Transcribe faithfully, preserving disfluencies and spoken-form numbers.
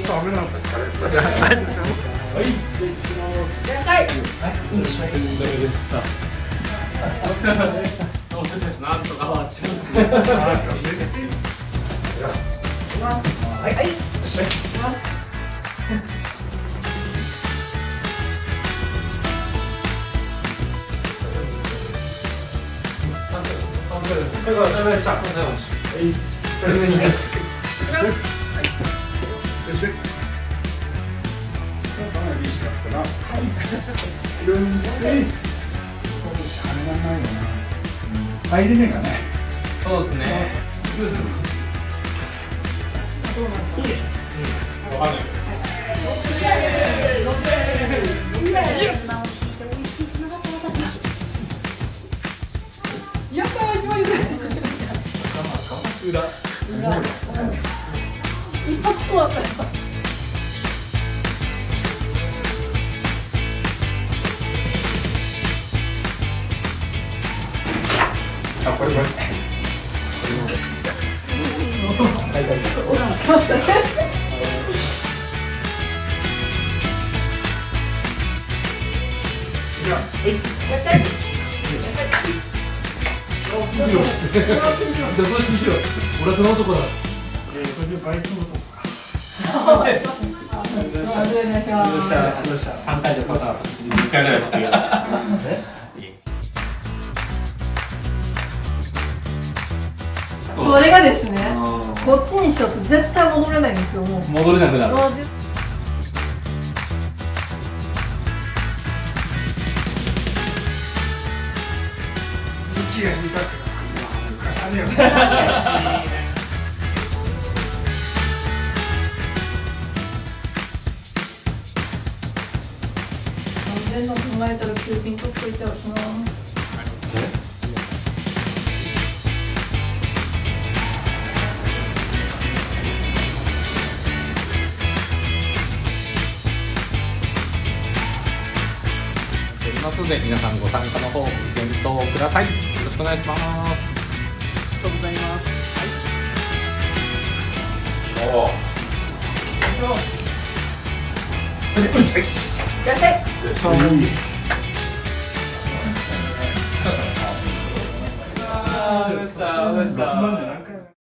ダメなんですかね。はい、じゃあ行きます。 はい。 お疲れ様です。なんとか。 はいはい。します。 お疲れ様でした。お疲れ様でした。はい。よし。かなりいいしだったな。はい。よし。羽がないよな。入れねえかね。 そうですね。 どうなの？いい。うん。わかんない。 やったー、一番いいです。 裏。 一発そうだったよ。 あ、これこれ。はいはい。じゃあ、はい。いらっしゃい。どうしよう。俺はその男だ。ええ、それでバイトの男か。 お願いします。 三回でパターン。二回ぐらいってやつ。 それがですね、こっちにしちゃうと絶対戻れないんですよ。もう戻れなくなる。 一が二発が重ねよ。 全部考えたら急ピンとっといちゃうしな。 ということで皆さんご参加の方ご検討ください。よろしくお願いします。 ありがとうございます。 おお。 いらっしゃい。 そういいです。 ああ、どうした、どうした。